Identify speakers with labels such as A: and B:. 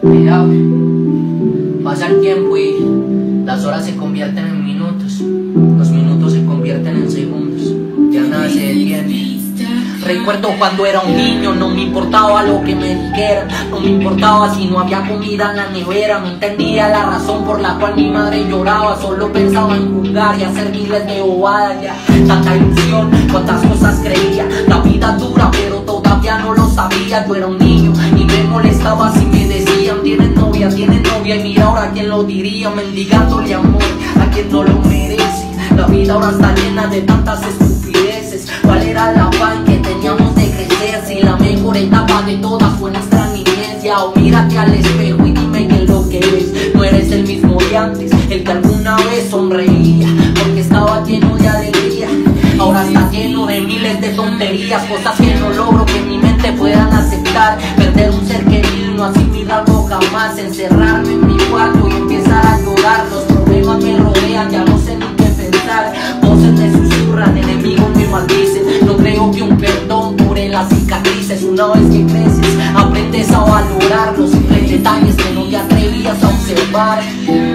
A: Cuidado, pasa el tiempo y las horas se convierten en minutos, los minutos se convierten en segundos, ya nada se detiene. Recuerdo cuando era un niño, no me importaba lo que me dijeran, no me importaba si no había comida en la nevera, no entendía la razón por la cual mi madre lloraba, solo pensaba en jugar y hacer miles de bobadas. Ya tanta ilusión, cuántas cosas creía, la vida dura pero todavía no lo sabía. Yo era un niño y me molestaba si me decían tienes novia y mira ahora quién lo diría, mendigándole amor a quien no lo merece. La vida ahora está llena de tantas estupideces. ¿Cuál era la pan que teníamos de crecer? Si la mejor etapa de todas fue nuestra niñez. Ya o mírate al espejo y dime qué es lo que ves. No eres el mismo de antes, el que alguna vez sonreía porque estaba lleno de alegría. Ahora está lleno de miles de tonterías, cosas que no logro que en mi mente puedan aceptar. Perder un ser querido y no asimilarlo jamás. Encerrarme en mi cuarto y empezar a llorar. Los problemas me rodean, ya no sé ni qué pensar. Voces me susurran, enemigos me maldicen. No creo que un perdón cure las cicatrices. Una vez que creces, aprendes a valorar los simples detalles que no te atrevías a observar.